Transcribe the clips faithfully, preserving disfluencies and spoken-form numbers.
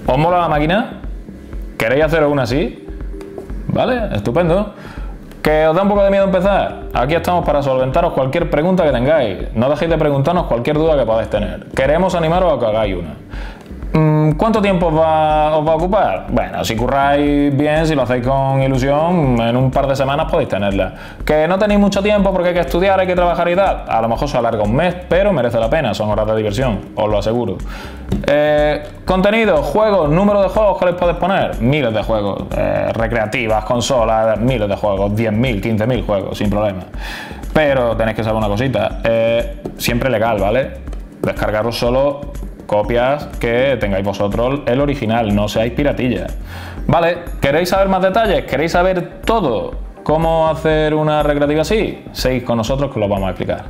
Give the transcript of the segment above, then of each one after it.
¿Os mola la máquina? ¿Queréis hacer una así? Vale, estupendo. ¿Que os da un poco de miedo empezar? Aquí estamos para solventaros cualquier pregunta que tengáis. No dejéis de preguntarnos cualquier duda que podáis tener. Queremos animaros a que hagáis una. ¿Cuánto tiempo os va, os va a ocupar? Bueno, si curráis bien, si lo hacéis con ilusión, en un par de semanas podéis tenerla. ¿Que no tenéis mucho tiempo porque hay que estudiar, hay que trabajar y tal? A lo mejor se alarga un mes, pero merece la pena, son horas de diversión, os lo aseguro. Eh, contenido, juegos, número de juegos que les podéis poner, miles de juegos, eh, recreativas, consolas, miles de juegos, diez mil, quince mil juegos, sin problema. Pero tenéis que saber una cosita, eh, siempre legal, ¿vale? Descargaros solo copias que tengáis vosotros el original, no seáis piratillas. Vale, ¿queréis saber más detalles? ¿Queréis saber todo? ¿Cómo hacer una recreativa así? Seguid con nosotros que os lo vamos a explicar.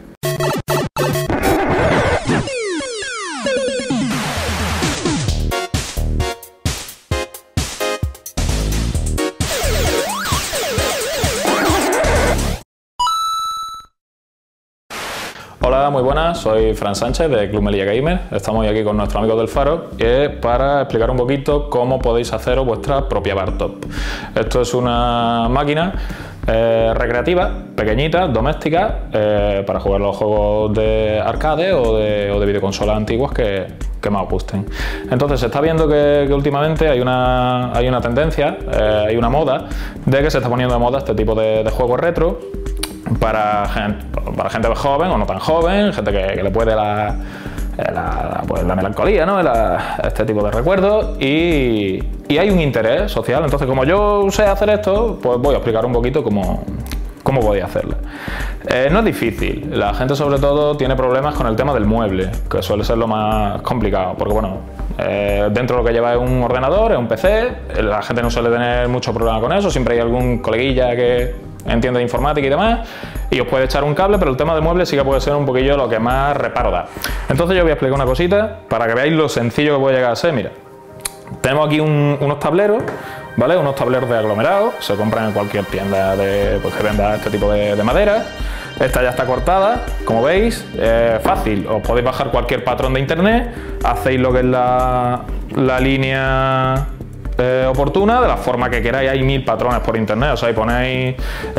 Hola, muy buenas, soy Fran Sánchez de Club Melilla Gamer. Estamos hoy aquí con nuestros amigos del Faro eh, para explicar un poquito cómo podéis haceros vuestra propia bar top. Esto es una máquina eh, recreativa, pequeñita, doméstica, eh, para jugar los juegos de arcade o de, o de videoconsolas antiguas que, que más os gusten. Entonces se está viendo que, que últimamente hay una, hay una tendencia, eh, hay una moda de que se está poniendo de moda este tipo de, de juegos retro para gente, para gente joven o no tan joven, gente que, que le puede la, la, pues la melancolía, ¿no? La, este tipo de recuerdos y, y hay un interés social. Entonces, como yo sé hacer esto, pues voy a explicar un poquito cómo, cómo podía hacerlo. Eh, no es difícil, la gente sobre todo tiene problemas con el tema del mueble, que suele ser lo más complicado, porque bueno, eh, dentro de lo que lleva es un ordenador, es un P C, la gente no suele tener mucho problema con eso, siempre hay algún coleguilla que entiende de informática y demás, y os puede echar un cable, pero el tema de muebles sí que puede ser un poquillo lo que más reparo da. Entonces yo voy a explicar una cosita para que veáis lo sencillo que puede llegar a ser. Mira, tenemos aquí un, unos tableros, ¿vale? Unos tableros de aglomerado, se compran en cualquier tienda de, pues, que venda este tipo de, de madera. Esta ya está cortada, como veis, eh, fácil, os podéis bajar cualquier patrón de internet, hacéis lo que es la, la línea Eh, oportuna, de la forma que queráis. Hay mil patrones por internet, o sea, ahí ponéis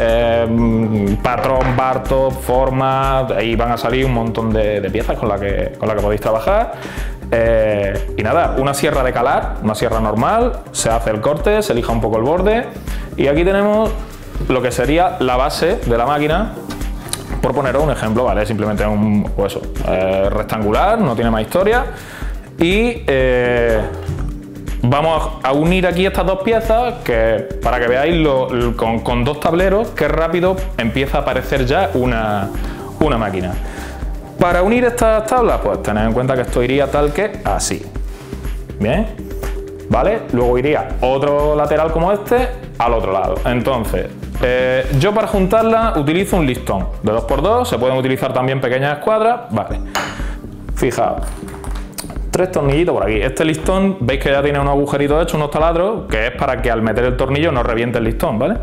eh, patrón, bar top, forma, ahí van a salir un montón de, de piezas con las que, con la que podéis trabajar. Eh, y nada, una sierra de calar, una sierra normal, se hace el corte, se elija un poco el borde y aquí tenemos lo que sería la base de la máquina. Por poneros un ejemplo, ¿vale? Simplemente un hueso eh, rectangular, no tiene más historia y eh, vamos a unir aquí estas dos piezas que, para que veáis lo, lo, con, con dos tableros qué rápido empieza a aparecer ya una, una máquina. Para unir estas tablas, pues tened en cuenta que esto iría tal que así. Bien, ¿vale? Luego iría otro lateral como este al otro lado. Entonces, eh, yo para juntarla utilizo un listón de dos por dos, se pueden utilizar también pequeñas escuadras, vale. Fijaos. Tres tornillitos por aquí. Este listón, veis que ya tiene un agujerito hecho, unos taladros, que es para que al meter el tornillo no reviente el listón, ¿vale?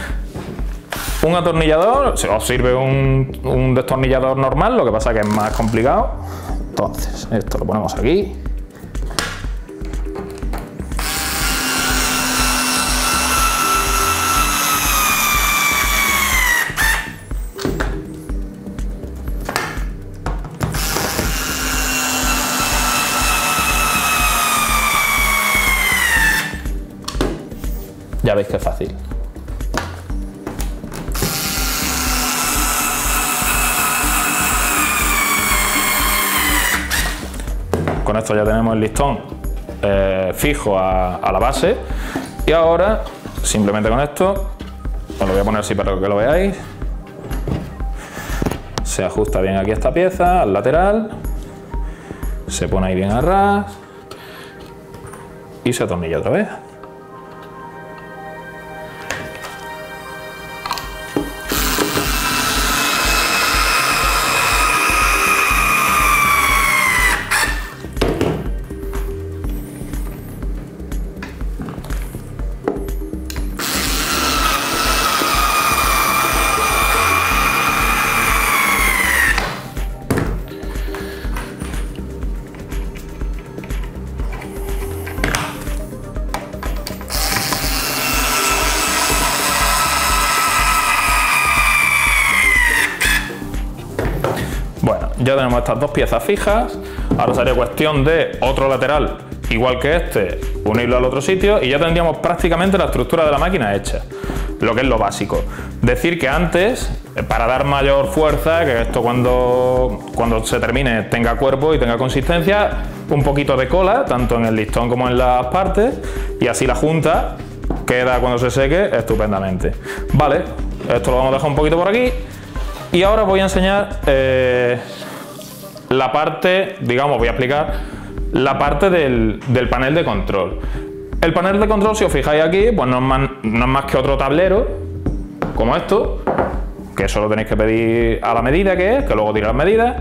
Un atornillador, os sirve un, un destornillador normal, lo que pasa que es más complicado. Entonces, esto lo ponemos aquí. Ya veis que es fácil. Con esto ya tenemos el listón eh, fijo a, a la base y ahora simplemente con esto, os lo voy a poner así para que lo veáis, se ajusta bien aquí esta pieza al lateral, se pone ahí bien a ras y se atornilla otra vez. ya tenemos estas dos piezas fijas. Ahora sería cuestión de otro lateral igual que este, unirlo al otro sitio y ya tendríamos prácticamente la estructura de la máquina hecha, lo que es lo básico. Decir que antes, para dar mayor fuerza, que esto cuando, cuando se termine tenga cuerpo y tenga consistencia, un poquito de cola, tanto en el listón como en las partes, y así la junta queda cuando se seque estupendamente. Vale, esto lo vamos a dejar un poquito por aquí y ahora voy a enseñar eh, la parte, digamos, voy a explicar la parte del, del panel de control. El panel de control, si os fijáis aquí, pues no es más, no es más que otro tablero, como esto, que eso lo tenéis que pedir a la medida que es, que luego tira las medidas,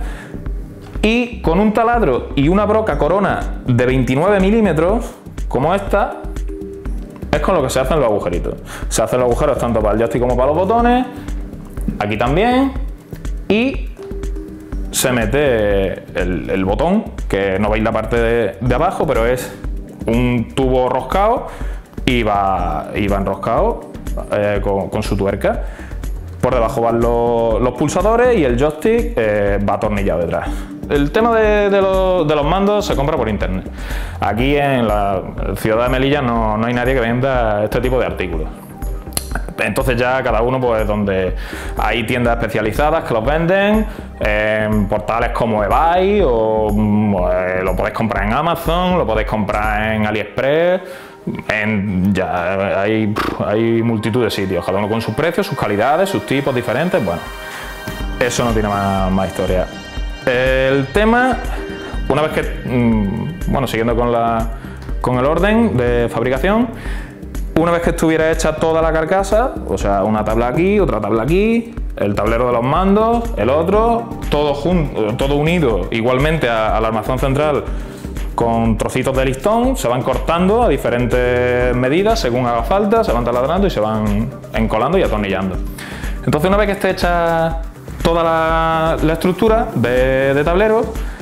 y con un taladro y una broca corona de veintinueve milímetros, como esta, es con lo que se hacen los agujeritos. Se hacen los agujeros tanto para el joystick como para los botones, aquí también, y se mete el, el botón, que no veis la parte de, de abajo, pero es un tubo roscado y va, y va enroscado eh, con, con su tuerca. Por debajo van los, los pulsadores y el joystick eh, va atornillado detrás. El tema de, de, los, de los mandos se compra por internet. Aquí en la ciudad de Melilla no, no hay nadie que venda este tipo de artículos. Entonces ya cada uno, pues donde hay tiendas especializadas que los venden, en portales como eBay, o eh, lo podéis comprar en Amazon, lo podéis comprar en AliExpress, en, ya hay, hay multitud de sitios, cada uno con sus precios, sus calidades, sus tipos diferentes. Bueno, eso no tiene más, más historia. El tema, una vez que, bueno, siguiendo con, la, con el orden de fabricación, una vez que estuviera hecha toda la carcasa, o sea, una tabla aquí, otra tabla aquí, el tablero de los mandos, el otro, todo, junto, todo unido igualmente a, al armazón central con trocitos de listón, se van cortando a diferentes medidas según haga falta, se van taladrando y se van encolando y atornillando. Entonces, una vez que esté hecha toda la, la estructura de, de tablero,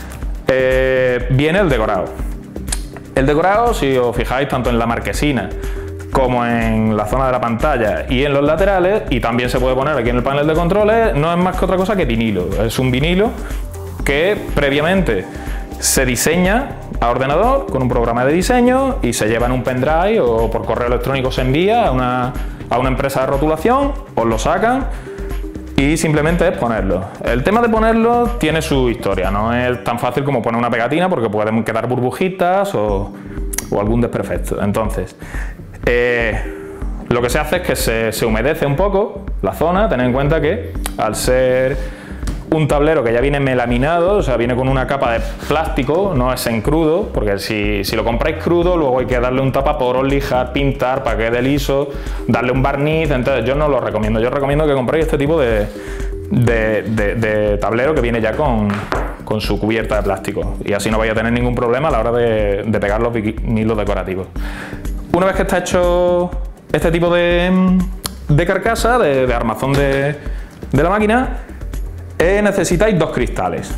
eh, viene el decorado. El decorado, si os fijáis, tanto en la marquesina como en la zona de la pantalla y en los laterales, y también se puede poner aquí en el panel de controles, no es más que otra cosa que vinilo. Es un vinilo que previamente se diseña a ordenador con un programa de diseño y se lleva en un pendrive o por correo electrónico se envía a una, a una empresa de rotulación, os lo sacan y simplemente es ponerlo. El tema de ponerlo tiene su historia, no es tan fácil como poner una pegatina porque pueden quedar burbujitas o, o algún desperfecto. Entonces, Eh, lo que se hace es que se, se humedece un poco la zona. Tened en cuenta que al ser un tablero que ya viene melaminado, o sea, viene con una capa de plástico, no es en crudo, porque si, si lo compráis crudo, luego hay que darle un tapaporos, lijar, pintar para que quede liso, darle un barniz. Entonces yo no lo recomiendo, yo recomiendo que compréis este tipo de, de, de, de tablero que viene ya con, con su cubierta de plástico, y así no vais a tener ningún problema a la hora de, de pegar los vinilos decorativos. Una vez que está hecho este tipo de, de carcasa, de, de armazón de, de la máquina, eh, necesitáis dos cristales.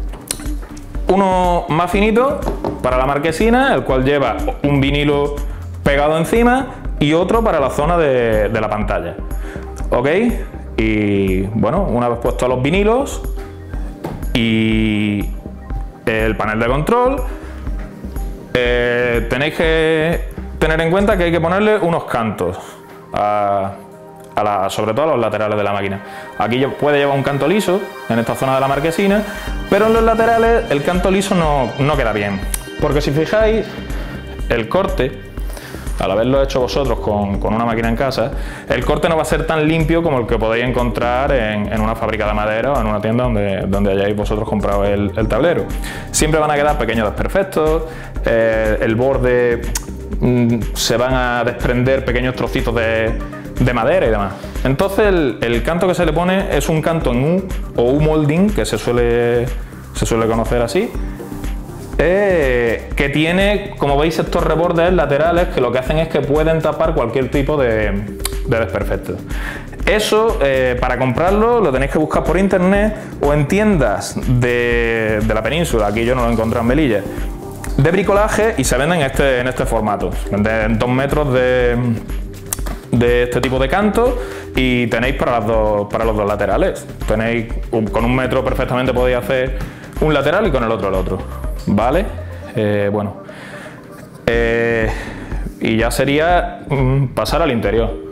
Uno más finito para la marquesina, el cual lleva un vinilo pegado encima, y otro para la zona de, de la pantalla. ¿Ok? Y bueno, una vez puestos los vinilos y el panel de control, eh, tenéis que tener en cuenta que hay que ponerle unos cantos, a, a la, sobre todo a los laterales de la máquina. Aquí puede llevar un canto liso en esta zona de la marquesina, pero en los laterales el canto liso no, no queda bien, porque si fijáis, el corte, al haberlo hecho vosotros con, con una máquina en casa, el corte no va a ser tan limpio como el que podéis encontrar en, en una fábrica de madera o en una tienda donde, donde hayáis vosotros comprado el, el tablero. Siempre van a quedar pequeños desperfectos, eh, el borde se van a desprender pequeños trocitos de, de madera y demás. Entonces el, el canto que se le pone es un canto en U o U-molding, que se suele, se suele conocer así, eh, que tiene, como veis, estos rebordes laterales que lo que hacen es que pueden tapar cualquier tipo de, de desperfecto. Eso, eh, para comprarlo, lo tenéis que buscar por internet o en tiendas de, de la península. Aquí yo no lo he encontrado en Melilla, de bricolaje, y se venden en este, en este formato. Venden dos metros de, de este tipo de canto y tenéis para, las dos, para los dos laterales. Tenéis un, con un metro perfectamente podéis hacer un lateral y con el otro el otro, ¿vale? Eh, bueno, eh, y ya sería mm, pasar al interior.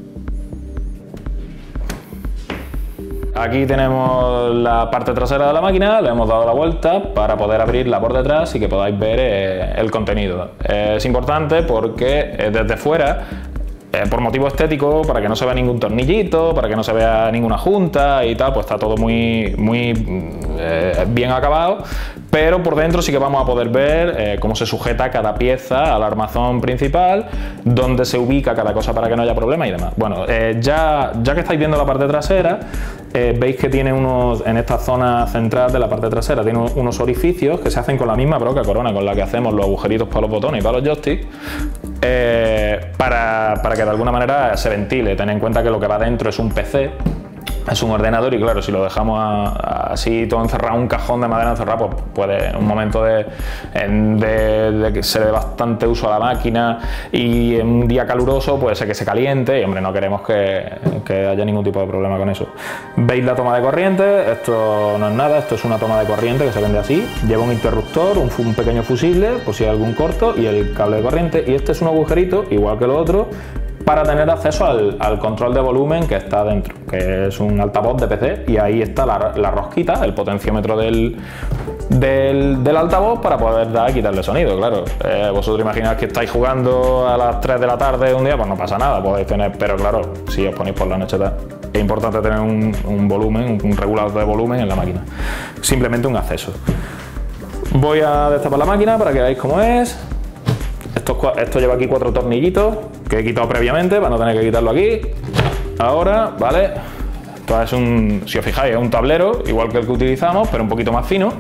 Aquí tenemos la parte trasera de la máquina, le hemos dado la vuelta para poder abrirla por detrás y que podáis ver eh, el contenido. Eh, es importante porque eh, desde fuera, eh, por motivo estético, para que no se vea ningún tornillito, para que no se vea ninguna junta y tal, pues está todo muy, muy eh, bien acabado, pero por dentro sí que vamos a poder ver eh, cómo se sujeta cada pieza al armazón principal, dónde se ubica cada cosa para que no haya problema y demás. Bueno, eh, ya, ya que estáis viendo la parte trasera, eh, veis que tiene unos, en esta zona central de la parte trasera, tiene unos orificios que se hacen con la misma broca corona con la que hacemos los agujeritos para los botones y para los joysticks, eh, para, para que de alguna manera se ventile. Ten en cuenta que lo que va dentro es un P C, es un ordenador y claro, si lo dejamos a, a, así todo encerrado, un cajón de madera encerrado, pues puede en un momento de, de, de que se le dé bastante uso a la máquina y en un día caluroso puede ser que se caliente y hombre, no queremos que, que haya ningún tipo de problema con eso. ¿Veis la toma de corriente? Esto no es nada, esto es una toma de corriente que se vende así, lleva un interruptor, un, un pequeño fusible por si hay algún corto y el cable de corriente, y este es un agujerito igual que lo otro para tener acceso al, al control de volumen que está dentro, que es un altavoz de P C, y ahí está la, la rosquita, el potenciómetro del, del, del altavoz para poder dar y quitarle sonido, claro. Eh, vosotros imagináis que estáis jugando a las tres de la tarde un día, pues no pasa nada, podéis tener, pero claro, si os ponéis por la noche tal, es importante tener un, un volumen, un regulador de volumen en la máquina, simplemente un acceso. Voy a destapar la máquina para que veáis cómo es. Esto, esto lleva aquí cuatro tornillitos que he quitado previamente para no tener que quitarlo aquí. Ahora, ¿vale? Esto es un, si os fijáis, es un tablero igual que el que utilizamos, pero un poquito más fino.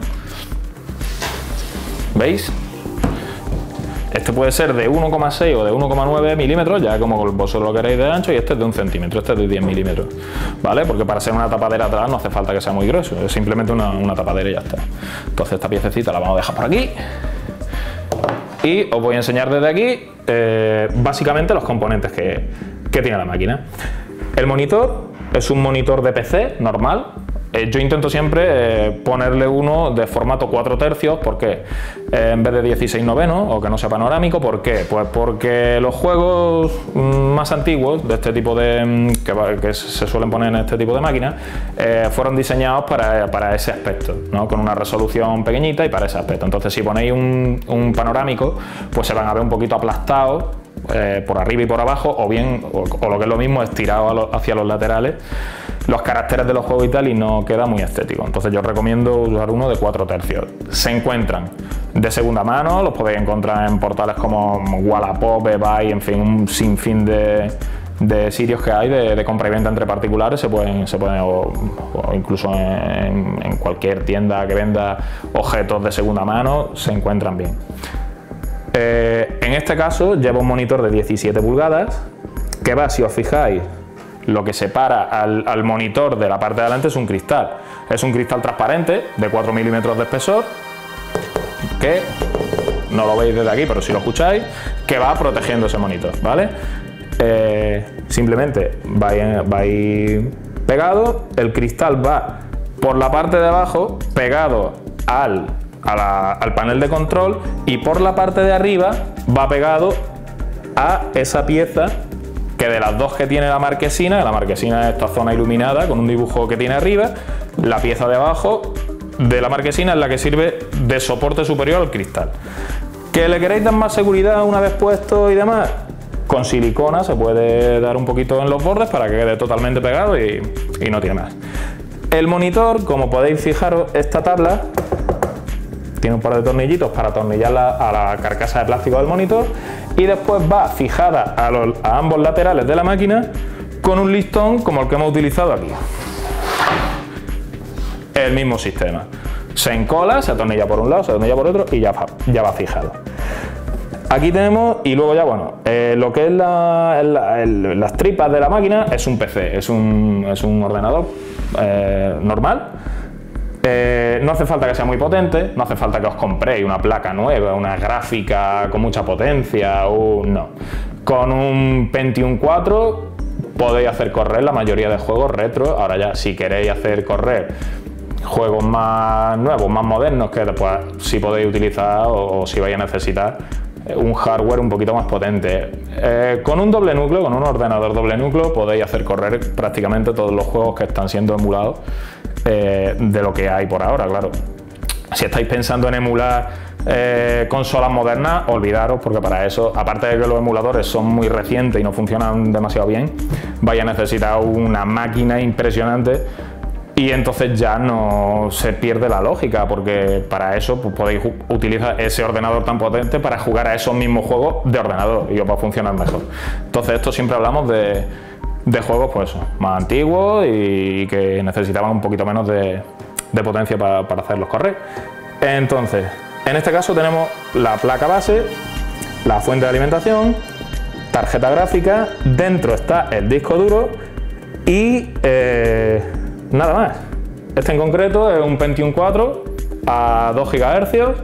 ¿Veis? Este puede ser de uno coma seis o de uno coma nueve milímetros, ya como vosotros lo queréis de ancho, y este es de un centímetro, este es de diez milímetros, ¿vale? Porque para ser una tapadera atrás no hace falta que sea muy grueso, es simplemente una, una tapadera y ya está. Entonces esta piececita la vamos a dejar por aquí. Y os voy a enseñar desde aquí eh, básicamente los componentes que, que tiene la máquina. El monitor es un monitor de P C normal. Eh, yo intento siempre eh, ponerle uno de formato cuatro tercios, ¿por qué? Eh, en vez de dieciséis novenos o que no sea panorámico. ¿Por qué? Pues porque los juegos más antiguos de este tipo de que, que se suelen poner en este tipo de máquinas eh, fueron diseñados para, para ese aspecto, ¿no? Con una resolución pequeñita y para ese aspecto. Entonces, si ponéis un, un panorámico, pues se van a ver un poquito aplastados eh, por arriba y por abajo, o bien, o, o lo que es lo mismo, estirado hacia los laterales los caracteres de los juegos y tal, y no queda muy estético. Entonces yo os recomiendo usar uno de cuatro tercios. Se encuentran de segunda mano, los podéis encontrar en portales como Wallapop, eBay, en fin, un sinfín de, de sitios que hay de, de compra y venta entre particulares. Se pueden, se pueden o, o incluso en, en cualquier tienda que venda objetos de segunda mano, se encuentran bien. Eh, en este caso lleva un monitor de diecisiete pulgadas que va, si os fijáis, lo que separa al, al monitor de la parte de adelante es un cristal. Es un cristal transparente de cuatro milímetros de espesor, que no lo veis desde aquí, pero si lo escucháis, que va protegiendo ese monitor, ¿vale? Eh, simplemente va a, ir, va a ir pegado, el cristal va por la parte de abajo pegado al, a la, al panel de control, y por la parte de arriba va pegado a esa pieza que de las dos que tiene la marquesina, la marquesina es esta zona iluminada con un dibujo que tiene arriba, la pieza de abajo de la marquesina es la que sirve de soporte superior al cristal. ¿Que le queréis dar más seguridad una vez puesto y demás? Con silicona se puede dar un poquito en los bordes para que quede totalmente pegado y, y no tiene más. El monitor, como podéis fijaros, esta tabla tiene un par de tornillitos para atornillarla a la carcasa de plástico del monitor, y después va fijada a, los, a ambos laterales de la máquina con un listón como el que hemos utilizado aquí. El mismo sistema. Se encola, se atornilla por un lado, se atornilla por otro y ya va, ya va fijado. Aquí tenemos, y luego ya bueno, eh, lo que es la, la, el, las tripas de la máquina es un P C, es un, es un ordenador eh, normal, Eh, no hace falta que sea muy potente, no hace falta que os compréis una placa nueva, una gráfica con mucha potencia, o no. Con un Pentium cuatro podéis hacer correr la mayoría de juegos retro. Ahora ya, si queréis hacer correr juegos más nuevos, más modernos, que después sí podéis utilizar o, o si vais a necesitar un hardware un poquito más potente. Eh, con un doble núcleo, con un ordenador doble núcleo, podéis hacer correr prácticamente todos los juegos que están siendo emulados eh, de lo que hay por ahora, claro. Si estáis pensando en emular eh, consolas modernas, olvidaros, porque para eso, aparte de que los emuladores son muy recientes y no funcionan demasiado bien, vais a necesitar una máquina impresionante. Y entonces ya no se pierde la lógica, porque para eso pues, podéis utilizar ese ordenador tan potente para jugar a esos mismos juegos de ordenador y os va a funcionar mejor. Entonces esto siempre hablamos de, de juegos pues eso, más antiguos y que necesitaban un poquito menos de, de potencia para, para hacerlos correr. Entonces, en este caso tenemos la placa base, la fuente de alimentación, tarjeta gráfica, dentro está el disco duro y... Eh, nada más. Este en concreto es un Pentium cuatro a dos gigahercios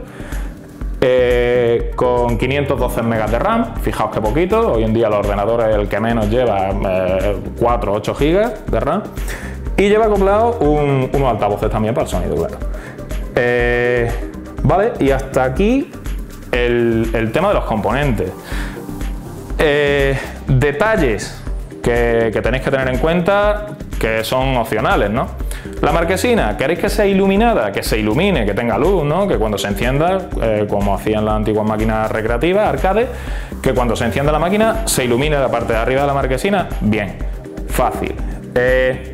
eh, con quinientos doce megas de RAM. Fijaos que poquito, hoy en día los ordenadores el que menos lleva eh, cuatro o ocho gigas de RAM y lleva acoplado un, unos altavoces también para el sonido, claro. Eh, vale, y hasta aquí el, el tema de los componentes. Eh, detalles que, que tenéis que tener en cuenta, que son opcionales, ¿no? La marquesina, ¿queréis que sea iluminada? Que se ilumine, que tenga luz, ¿no? Que cuando se encienda, eh, como hacían las antiguas máquinas recreativas, arcade, que cuando se encienda la máquina se ilumine la parte de arriba de la marquesina. Bien, fácil. Eh,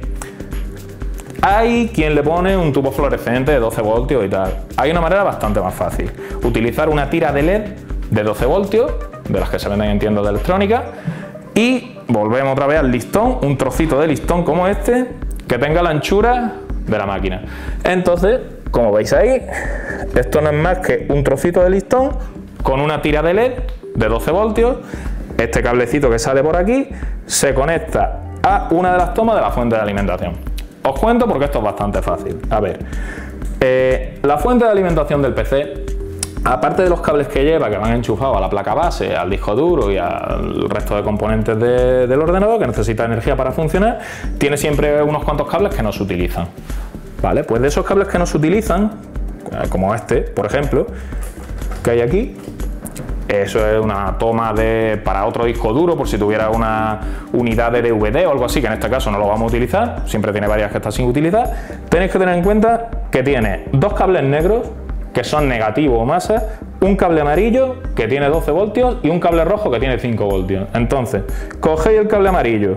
hay quien le pone un tubo fluorescente de doce voltios y tal. Hay una manera bastante más fácil. Utilizar una tira de L E D de doce voltios, de las que se venden en tiendas de electrónica, y volvemos otra vez al listón, un trocito de listón como este, que tenga la anchura de la máquina. Entonces, como veis ahí, esto no es más que un trocito de listón con una tira de L E D de doce voltios. Este cablecito que sale por aquí se conecta a una de las tomas de la fuente de alimentación. Os cuento porque esto es bastante fácil. A ver, eh, la fuente de alimentación del P C, aparte de los cables que lleva, que van enchufados a la placa base, al disco duro y al resto de componentes de, del ordenador que necesita energía para funcionar, tiene siempre unos cuantos cables que no se utilizan. ¿Vale? Pues de esos cables que no se utilizan, como este, por ejemplo, que hay aquí, eso es una toma de, para otro disco duro, por si tuviera una unidad de D V D o algo así, que en este caso no lo vamos a utilizar, siempre tiene varias que están sin utilizar. Tenéis que tener en cuenta que tiene dos cables negros, que son negativos o masa, un cable amarillo que tiene doce voltios y un cable rojo que tiene cinco voltios. Entonces, cogéis el cable amarillo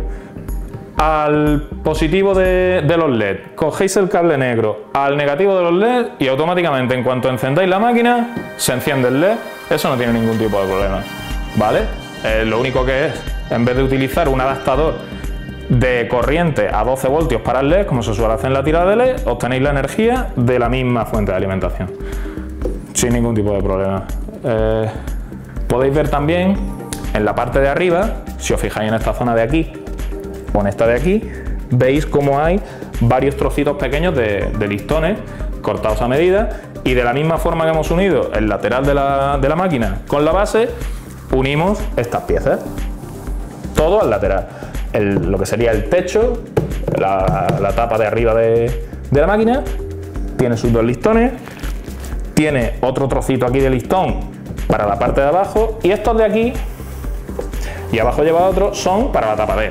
al positivo de, de los L E D, cogéis el cable negro al negativo de los L E D y automáticamente en cuanto encendáis la máquina se enciende el L E D. Eso no tiene ningún tipo de problema, ¿vale? Eh, lo único que es, en vez de utilizar un adaptador de corriente a doce voltios para el L E D, como se suele hacer en la tirada de L E D, obtenéis la energía de la misma fuente de alimentación, sin ningún tipo de problema. Eh, podéis ver también en la parte de arriba, si os fijáis en esta zona de aquí o en esta de aquí, veis cómo hay varios trocitos pequeños de, de listones cortados a medida, y de la misma forma que hemos unido el lateral de la, de la máquina con la base, unimos estas piezas, todo al lateral. El, lo que sería el techo, la, la tapa de arriba de, de la máquina, tiene sus dos listones, tiene otro trocito aquí de listón para la parte de abajo, y estos de aquí, y abajo lleva otro, son para la tapadera.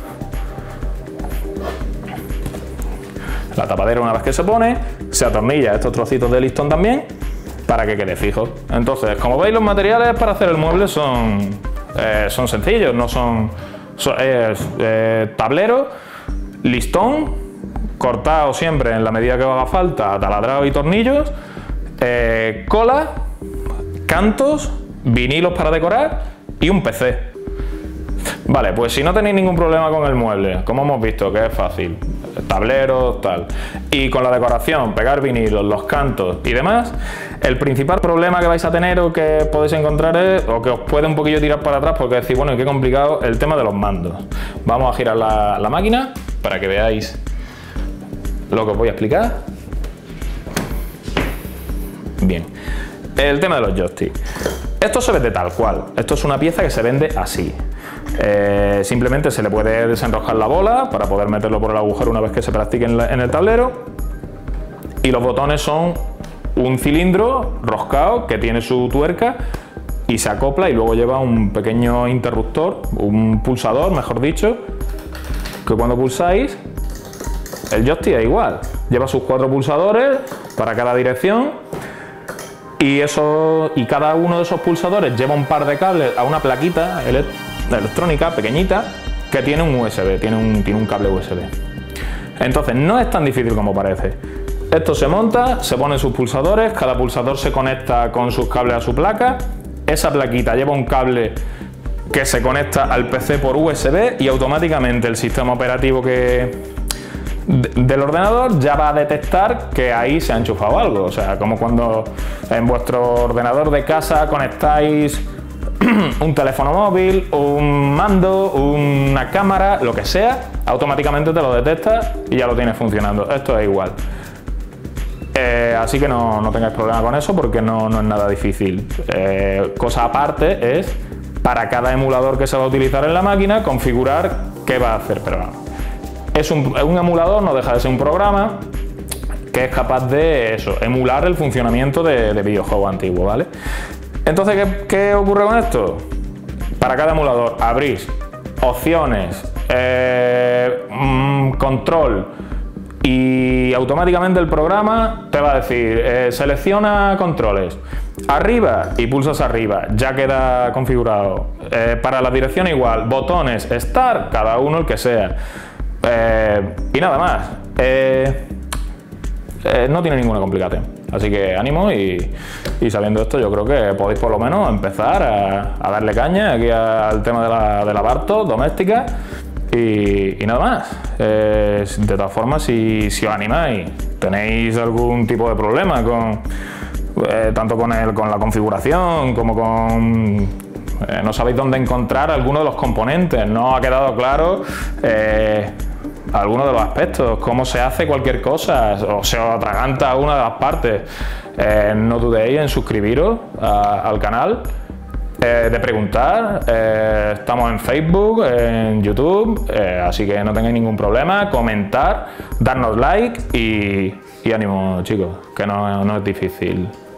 La tapadera, una vez que se pone, se atornilla estos trocitos de listón también para que quede fijo. Entonces, como veis, los materiales para hacer el mueble son, eh, son sencillos, no son... son eh, eh, tablero, listón, cortado siempre en la medida que haga falta, taladrado y tornillos, eh, cola, cantos, vinilos para decorar y un P C. Vale, pues si no tenéis ningún problema con el mueble, como hemos visto que es fácil, tableros, tal, y con la decoración, pegar vinilos, los cantos y demás, el principal problema que vais a tener o que podéis encontrar es, o que os puede un poquillo tirar para atrás porque decís, bueno, qué complicado, el tema de los mandos. Vamos a girar la, la máquina para que veáis lo que os voy a explicar. Bien, el tema de los joysticks. Esto se vende tal cual, esto es una pieza que se vende así. Eh, simplemente se le puede desenroscar la bola para poder meterlo por el agujero una vez que se practique en, la, en el tablero. Y los botones son un cilindro roscado que tiene su tuerca y se acopla y luego lleva un pequeño interruptor, un pulsador mejor dicho, que cuando pulsáis el joystick es igual, lleva sus cuatro pulsadores para cada dirección y, eso, y cada uno de esos pulsadores lleva un par de cables a una plaquita ele electrónica pequeñita que tiene un U S B, tiene un, tiene un cable U S B. Entonces no es tan difícil como parece. Esto se monta, se ponen sus pulsadores, cada pulsador se conecta con sus cables a su placa, esa plaquita lleva un cable que se conecta al P C por U S B y automáticamente el sistema operativo que del ordenador ya va a detectar que ahí se ha enchufado algo, o sea, como cuando en vuestro ordenador de casa conectáis un teléfono móvil, un mando, una cámara, lo que sea, automáticamente te lo detecta y ya lo tienes funcionando. Esto es igual. Eh, así que no, no tengáis problema con eso porque no, no es nada difícil. Eh, cosa aparte es, para cada emulador que se va a utilizar en la máquina, configurar qué va a hacer, pero no. Es un, un emulador, no deja de ser un programa que es capaz de eso, emular el funcionamiento de, de videojuegos antiguos, ¿vale? Entonces, ¿qué, ¿qué ocurre con esto? Para cada emulador abrís opciones, eh, mmm, control y automáticamente el programa te va a decir eh, selecciona controles, arriba y pulsas arriba, ya queda configurado. Eh, para la dirección igual, botones, start, cada uno el que sea. Eh, y nada más, eh, eh, no tiene ninguna complicación, así que ánimo y, y sabiendo esto yo creo que podéis por lo menos empezar a, a darle caña aquí al tema de la, de la Bartos doméstica y, y nada más. Eh, de todas formas, si, si os animáis, tenéis algún tipo de problema con eh, tanto con, el, con la configuración como con Eh, no sabéis dónde encontrar alguno de los componentes, no os ha quedado claro eh, alguno de los aspectos, cómo se hace cualquier cosa, o se os atraganta una de las partes, eh, no dudéis en suscribiros a, al canal, eh, de preguntar, eh, estamos en Facebook, en YouTube, eh, así que no tengáis ningún problema, comentar, darnos like y, y ánimo chicos, que no, no es difícil.